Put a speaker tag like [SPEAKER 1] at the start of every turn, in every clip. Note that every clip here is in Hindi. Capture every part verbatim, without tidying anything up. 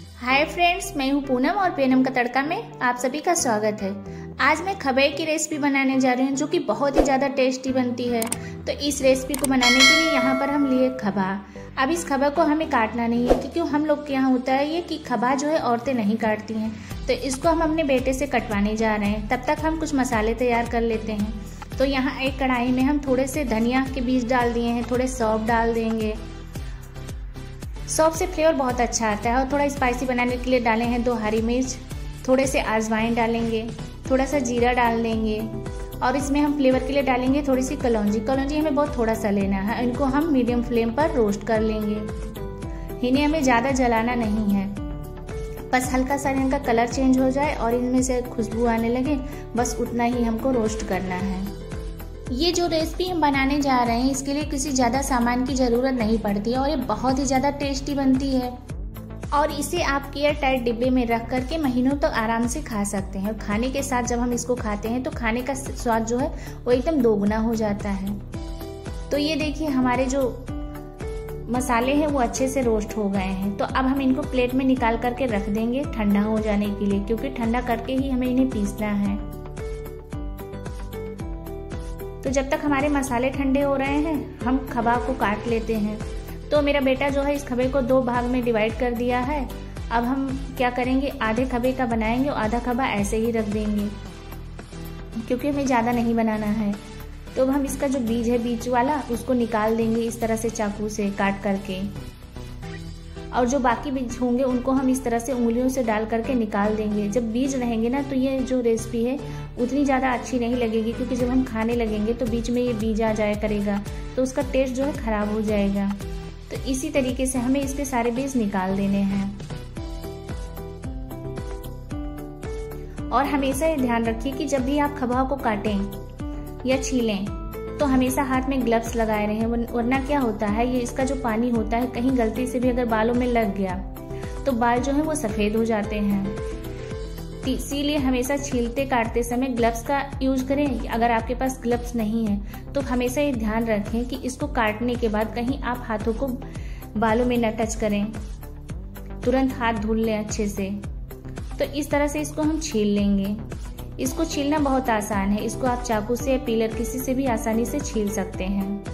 [SPEAKER 1] हाय फ्रेंड्स, मैं हूं पूनम और पूनम का तड़का में आप सभी का स्वागत है। आज मैं खबे की रेसिपी बनाने जा रही हूं जो कि बहुत ही ज़्यादा टेस्टी बनती है। तो इस रेसिपी को बनाने के लिए यहाँ पर हम लिए खबा। अब इस खबा को हमें काटना नहीं है क्योंकि हम लोग के यहाँ होता है ये कि खबा जो है औरतें नहीं काटती हैं। तो इसको हम अपने बेटे से कटवाने जा रहे हैं। तब तक हम कुछ मसाले तैयार कर लेते हैं। तो यहाँ एक कढ़ाई में हम थोड़े से धनिया के बीज डाल दिए हैं, थोड़े सौंफ डाल देंगे। सौंफ से फ्लेवर बहुत अच्छा आता है। और थोड़ा स्पाइसी बनाने के लिए डाले हैं दो हरी मिर्च, थोड़े से अजवाइन डालेंगे, थोड़ा सा जीरा डाल देंगे और इसमें हम फ्लेवर के लिए डालेंगे थोड़ी सी कलौंजी। कलौंजी हमें बहुत थोड़ा सा लेना है। इनको हम मीडियम फ्लेम पर रोस्ट कर लेंगे। इन्हें हमें ज़्यादा जलाना नहीं है, बस हल्का सा इनका कलर चेंज हो जाए और इनमें से खुशबू आने लगे, बस उतना ही हमको रोस्ट करना है। ये जो रेसिपी हम बनाने जा रहे हैं इसके लिए किसी ज़्यादा सामान की ज़रूरत नहीं पड़ती और ये बहुत ही ज़्यादा टेस्टी बनती है। और इसे आप एयर टाइट डिब्बे में रख करके महीनों तक तो आराम से खा सकते हैं। और खाने के साथ जब हम इसको खाते हैं तो खाने का स्वाद जो है वो एकदम दोगुना हो जाता है। तो ये देखिए हमारे जो मसाले हैं वो अच्छे से रोस्ट हो गए हैं। तो अब हम इनको प्लेट में निकाल करके रख देंगे ठंडा हो जाने के लिए, क्योंकि ठंडा करके ही हमें इन्हें पीसना है। तो जब तक हमारे मसाले ठंडे हो रहे हैं हम खबा को काट लेते हैं। तो मेरा बेटा जो है इस खबे को दो भाग में डिवाइड कर दिया है। अब हम क्या करेंगे, आधे खबे का बनाएंगे और आधा खबा ऐसे ही रख देंगे क्योंकि हमें ज़्यादा नहीं बनाना है। तो अब हम इसका जो बीज है बीच वाला उसको निकाल देंगे इस तरह से चाकू से काट करके। और जो बाकी बीज होंगे उनको हम इस तरह से उंगलियों से डाल करके निकाल देंगे। जब बीज रहेंगे ना तो ये जो रेसिपी है उतनी ज़्यादा अच्छी नहीं लगेगी, क्योंकि जब हम खाने लगेंगे तो बीच में ये बीज आ जाया करेगा तो उसका टेस्ट जो है खराब हो जाएगा। तो इसी तरीके से हमें इसके सारे बीज निकाल देने हैं। और हमेशा ये ध्यान रखिए कि जब भी आप खबा को काटें या छीलें तो हमेशा हाथ में ग्लव्स लगाए रहें, वरना क्या होता है ये इसका जो पानी होता है कहीं गलती से भी अगर बालों में लग गया तो बाल जो है वो सफ़ेद हो जाते हैं। इसीलिए हमेशा छीलते काटते समय ग्लव्स का यूज करें। अगर आपके पास ग्लव्स नहीं है तो हमेशा ये ध्यान रखें कि इसको काटने के बाद कहीं आप हाथों को बालों में न टच करें, तुरंत हाथ धुल लें अच्छे से। तो इस तरह से इसको हम छील लेंगे। इसको छीलना बहुत आसान है। इसको आप चाकू से या पीलर किसी से भी आसानी से छील सकते हैं।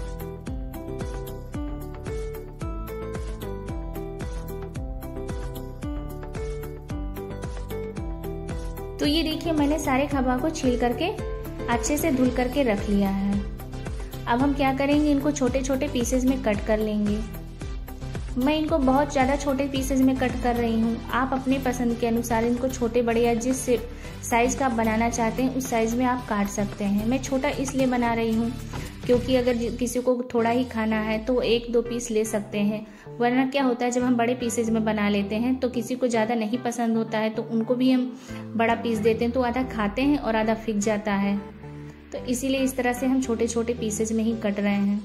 [SPEAKER 1] तो ये देखिए मैंने सारे खबा को छील करके अच्छे से धुल करके रख लिया है। अब हम क्या करेंगे, इनको छोटे छोटे पीसेस में कट कर लेंगे। मैं इनको बहुत ज़्यादा छोटे पीसेस में कट कर रही हूँ। आप अपने पसंद के अनुसार इनको छोटे बड़े या जिस साइज़ का आप बनाना चाहते हैं उस साइज़ में आप काट सकते हैं। मैं छोटा इसलिए बना रही हूँ क्योंकि अगर किसी को थोड़ा ही खाना है तो एक दो पीस ले सकते हैं, वरना क्या होता है जब हम बड़े पीसेज में बना लेते हैं तो किसी को ज़्यादा नहीं पसंद होता है तो उनको भी हम बड़ा पीस देते हैं तो आधा खाते हैं और आधा फिक जाता है। तो इसीलिए इस तरह से हम छोटे छोटे पीसेज में ही कट रहे हैं।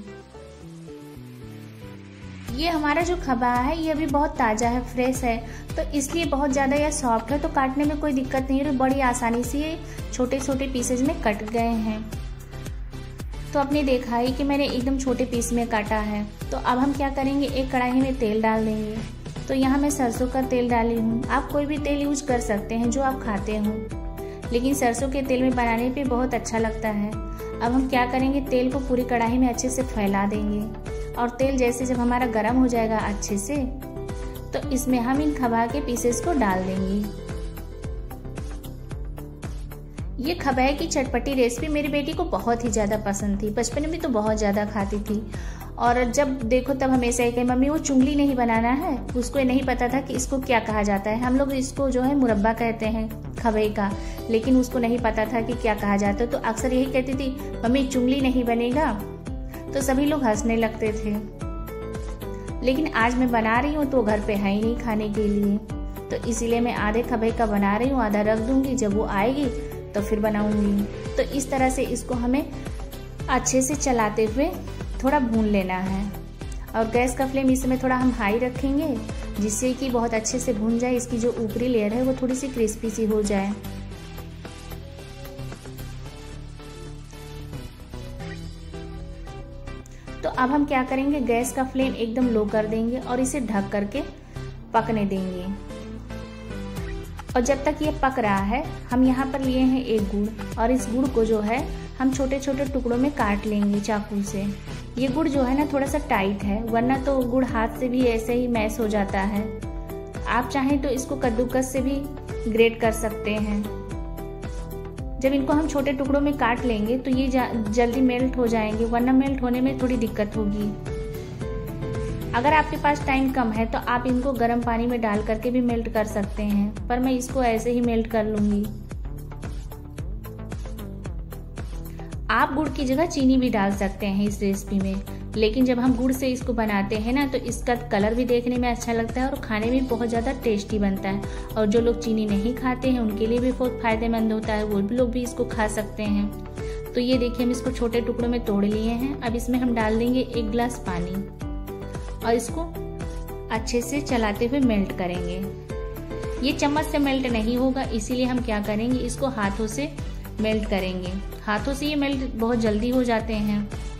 [SPEAKER 1] ये हमारा जो खबा है ये अभी बहुत ताज़ा है, फ्रेश है, तो इसलिए बहुत ज़्यादा यह सॉफ्ट है, तो काटने में कोई दिक्कत नहीं है। तो बड़ी आसानी से ये छोटे छोटे पीसेज में कट गए हैं। तो आपने देखा है कि मैंने एकदम छोटे पीस में काटा है। तो अब हम क्या करेंगे, एक कढ़ाई में तेल डाल देंगे। तो यहाँ मैं सरसों का तेल डाली हूँ। आप कोई भी तेल यूज कर सकते हैं जो आप खाते हो, लेकिन सरसों के तेल में बनाने पे बहुत अच्छा लगता है। अब हम क्या करेंगे, तेल को पूरी कढ़ाई में अच्छे से फैला देंगे और तेल जैसे जब हमारा गर्म हो जाएगा अच्छे से तो इसमें हम इन खबा के पीसेस को डाल देंगे। ये खबा की चटपटी रेसिपी मेरी बेटी को बहुत ही ज़्यादा पसंद थी। बचपन में तो बहुत ज़्यादा खाती थी और जब देखो तब हमेशा ही कहे मम्मी वो चुंगली नहीं बनाना है। उसको ये नहीं पता था कि इसको क्या कहा जाता है। हम लोग इसको जो है मुरब्बा कहते हैं खबे का, लेकिन उसको नहीं पता था कि क्या कहा जाता है। तो अक्सर यही कहती थी मम्मी चुंगली नहीं बनेगा, तो सभी लोग हंसने लगते थे। लेकिन आज मैं बना रही हूँ तो घर पे है ही नहीं खाने के लिए, तो इसीलिए मैं आधे खबे का बना रही हूँ, आधा रख दूंगी, जब वो आएगी तो फिर बनाऊंगी। तो इस तरह से इसको हमें अच्छे से चलाते हुए थोड़ा भून लेना है। और गैस का फ्लेम इस समय थोड़ा हम हाई रखेंगे जिससे कि बहुत अच्छे से भून जाए। इसकी जो ऊपरी लेयर है वो थोड़ी सी क्रिस्पी सी हो जाए। तो अब हम क्या करेंगे, गैस का फ्लेम एकदम लो कर देंगे और इसे ढक करके पकने देंगे। और जब तक ये पक रहा है हम यहाँ पर लिए हैं एक गुड़, और इस गुड़ को जो है हम छोटे छोटे टुकड़ों में काट लेंगे चाकू से। ये गुड़ जो है ना थोड़ा सा टाइट है, वरना तो गुड़ हाथ से भी ऐसे ही मैश हो जाता है। आप चाहें तो इसको कद्दूकस से भी ग्रेट कर सकते हैं। जब इनको हम छोटे टुकड़ों में काट लेंगे तो ये जल्दी मेल्ट हो जाएंगे, वरना मेल्ट होने में थोड़ी दिक्कत होगी। अगर आपके पास टाइम कम है तो आप इनको गर्म पानी में डाल करके भी मेल्ट कर सकते हैं, पर मैं इसको ऐसे ही मेल्ट कर लूंगी। आप गुड़ की जगह चीनी भी डाल सकते हैं इस रेसिपी में, लेकिन जब हम गुड़ से इसको बनाते हैं ना तो इसका कलर भी देखने में अच्छा लगता है और खाने में बहुत ज़्यादा टेस्टी बनता है। और जो लोग चीनी नहीं खाते हैं उनके लिए भी बहुत फायदेमंद होता है, वो भी लोग भी इसको खा सकते हैं। तो ये देखिए हम इसको छोटे टुकड़ों में तोड़ लिए हैं। अब इसमें हम डाल देंगे एक गिलास पानी और इसको अच्छे से चलाते हुए मेल्ट करेंगे। ये चम्मच से मेल्ट नहीं होगा, इसीलिए हम क्या करेंगे, इसको हाथों से मेल्ट करेंगे। हाथों से ये मेल्ट बहुत जल्दी हो जाते हैं।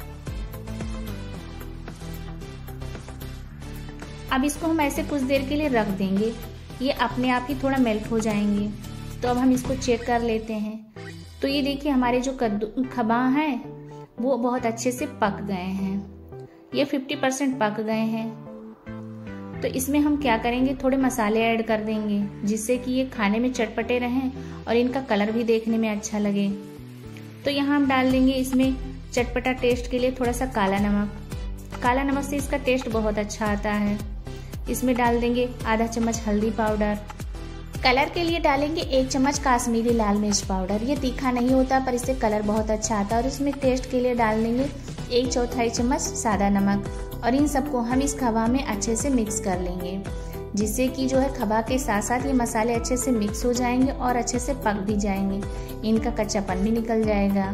[SPEAKER 1] अब इसको हम ऐसे कुछ देर के लिए रख देंगे, ये अपने आप ही थोड़ा मेल्ट हो जाएंगे। तो अब हम इसको चेक कर लेते हैं। तो ये देखिए हमारे जो कद्दू खबा हैं वो बहुत अच्छे से पक गए हैं, ये पचास परसेंट पक गए हैं। तो इसमें हम क्या करेंगे, थोड़े मसाले ऐड कर देंगे जिससे कि ये खाने में चटपटे रहें और इनका कलर भी देखने में अच्छा लगे। तो यहाँ हम डाल देंगे इसमें चटपटा टेस्ट के लिए थोड़ा सा काला नमक। काला नमक से इसका टेस्ट बहुत अच्छा आता है। इसमें डाल देंगे आधा चम्मच हल्दी पाउडर। कलर के लिए डालेंगे एक चम्मच काश्मीरी लाल मिर्च पाउडर। ये तीखा नहीं होता पर इससे कलर बहुत अच्छा आता है। और इसमें टेस्ट के लिए डाल देंगे एक चौथाई चम्मच सादा नमक। और इन सबको हम इस खबा में अच्छे से मिक्स कर लेंगे, जिससे कि जो है खबा के साथ साथ ये मसाले अच्छे से मिक्स हो जाएंगे और अच्छे से पक भी जाएंगे, इनका कच्चापन भी निकल जाएगा।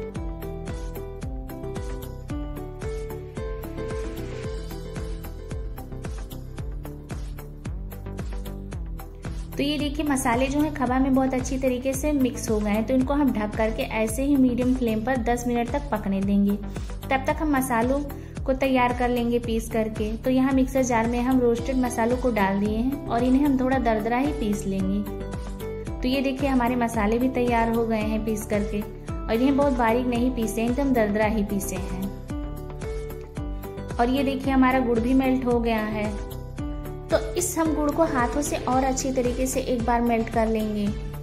[SPEAKER 1] तो ये देखिए मसाले जो है खबा में बहुत अच्छी तरीके से मिक्स हो गए हैं। तो इनको हम ढक करके ऐसे ही मीडियम फ्लेम पर दस मिनट तक पकने देंगे। तब तक हम मसालों को तैयार कर लेंगे पीस करके। तो यहाँ मिक्सर जार में हम रोस्टेड मसालों को डाल दिए हैं और इन्हें हम थोड़ा दरदरा ही पीस लेंगे। तो ये देखिए हमारे मसाले भी तैयार हो गए हैं पीस करके, और इन्हें बहुत बारीक नहीं पीसे, एकदम दरदरा ही पीसे हैं। और ये देखिए हमारा गुड़ भी मेल्ट हो गया है। तो इस हम गुड़ को हाथों से और अच्छी तरीके से एक बार मेल्ट कर लेंगे।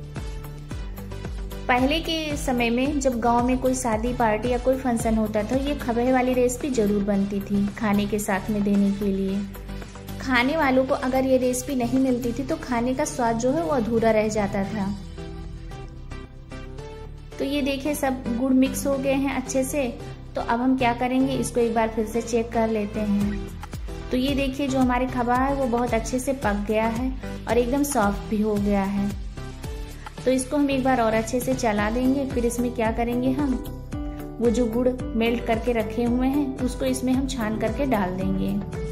[SPEAKER 1] पहले के समय में जब गांव में कोई शादी पार्टी या कोई फंक्शन होता था, ये खबे वाली रेसिपी जरूर बनती थी खाने के साथ में देने के लिए। खाने वालों को अगर ये रेसिपी नहीं मिलती थी तो खाने का स्वाद जो है वो अधूरा रह जाता था। तो ये देखिए सब गुड़ मिक्स हो गए हैं अच्छे से। तो अब हम क्या करेंगे, इसको एक बार फिर से चेक कर लेते हैं। तो ये देखिए जो हमारे खबा है वो बहुत अच्छे से पक गया है और एकदम सॉफ्ट भी हो गया है। तो इसको हम एक बार और अच्छे से चला देंगे। फिर इसमें क्या करेंगे, हम वो जो गुड़ मेल्ट करके रखे हुए हैं उसको इसमें हम छान करके डाल देंगे।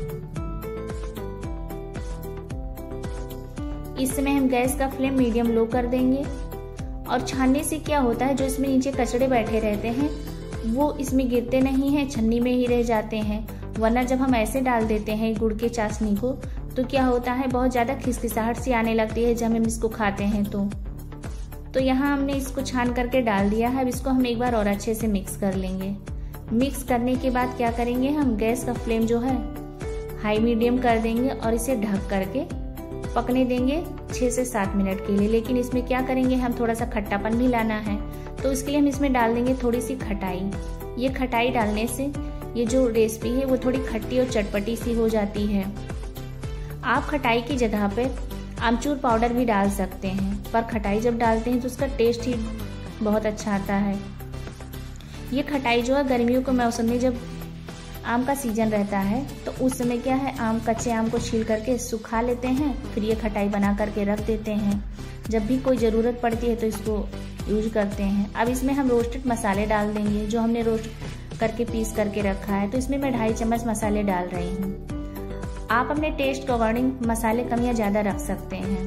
[SPEAKER 1] इस समय हम गैस का फ्लेम मीडियम लो कर देंगे। और छानने से क्या होता है, जो इसमें नीचे कचड़े बैठे रहते हैं वो इसमें गिरते नहीं हैं, छन्नी में ही रह जाते हैं। वरना जब हम ऐसे डाल देते हैं गुड़ के चाशनी को तो क्या होता है, बहुत ज़्यादा खिसखिसाहट सी आने लगती है जब हम इसको खाते हैं। तो तो यहाँ हमने इसको छान करके डाल दिया है। अब इसको हम एक बार और अच्छे से मिक्स कर लेंगे। मिक्स करने के बाद क्या करेंगे, हम गैस का फ्लेम जो है हाई मीडियम कर देंगे और इसे ढक करके पकने देंगे छः से सात मिनट के लिए। लेकिन इसमें क्या करेंगे, हम थोड़ा सा खट्टापन भी लाना है। तो इसके लिए हम इसमें डाल देंगे थोड़ी सी खटाई। ये खटाई डालने से ये जो रेसिपी है वो थोड़ी खट्टी और चटपटी सी हो जाती है। आप खटाई की जगह पे आमचूर पाउडर भी डाल सकते हैं, पर खटाई जब डालते हैं तो उसका टेस्ट ही बहुत अच्छा आता है। ये खटाई जो है गर्मियों के मौसम में जब आम का सीजन रहता है तो उस समय क्या है, आम कच्चे आम को छील करके सुखा लेते हैं, फिर ये खटाई बना करके रख देते हैं। जब भी कोई ज़रूरत पड़ती है तो इसको यूज करते हैं। अब इसमें हम रोस्टेड मसाले डाल देंगे जो हमने रोस्ट करके पीस करके रखा है। तो इसमें मैं ढाई चम्मच मसाले डाल रही हूँ। आप अपने टेस्ट के अकॉर्डिंग मसाले कम या ज़्यादा रख सकते हैं।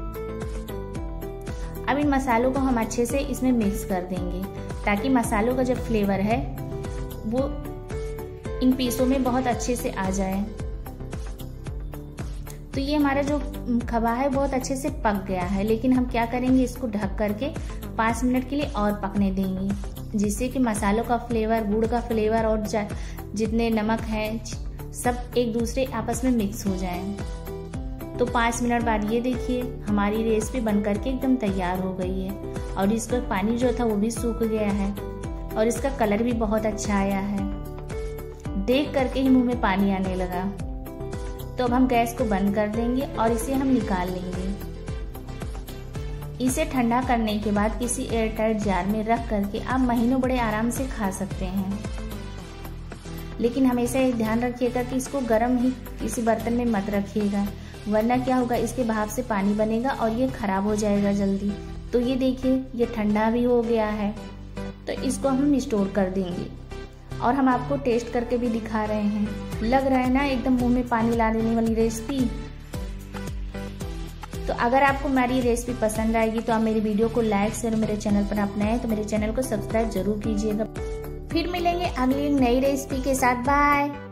[SPEAKER 1] अब इन मसालों को हम अच्छे से इसमें मिक्स कर देंगे ताकि मसालों का जो फ्लेवर है वो इन पीसों में बहुत अच्छे से आ जाए। तो ये हमारा जो खवा है बहुत अच्छे से पक गया है, लेकिन हम क्या करेंगे, इसको ढक करके पाँच मिनट के लिए और पकने देंगे, जिससे कि मसालों का फ्लेवर, गुड़ का फ्लेवर और जितने नमक हैं सब एक दूसरे आपस में मिक्स हो जाएं। तो पाँच मिनट बाद ये देखिए हमारी रेसिपी बन करके एकदम तैयार हो गई है और इसका पानी जो था वो भी सूख गया है और इसका कलर भी बहुत अच्छा आया है। देख करके ही मुंह में पानी आने लगा। तो अब हम गैस को बंद कर देंगे और इसे हम निकाल लेंगे। इसे ठंडा करने के बाद किसी एयरटाइट जार में रख करके आप महीनों बड़े आराम से खा सकते हैं, लेकिन हमेशा एक ध्यान रखिएगा कि इसको गर्म ही किसी बर्तन में मत रखिएगा, वरना क्या होगा, इसके भाप से पानी बनेगा और ये खराब हो जाएगा जल्दी। तो ये देखिए ये ठंडा भी हो गया है, तो इसको हम स्टोर कर देंगे और हम आपको टेस्ट करके भी दिखा रहे हैं। लग रहा है ना एकदम मुंह में पानी ला देने वाली रेसिपी। तो अगर आपको मेरी रेसिपी पसंद आएगी तो आप मेरी वीडियो को लाइक शेयर, मेरे चैनल पर आप नए हैं तो मेरे चैनल को सब्सक्राइब जरूर कीजिएगा। फिर मिलेंगे अगली नई रेसिपी के साथ। बाय।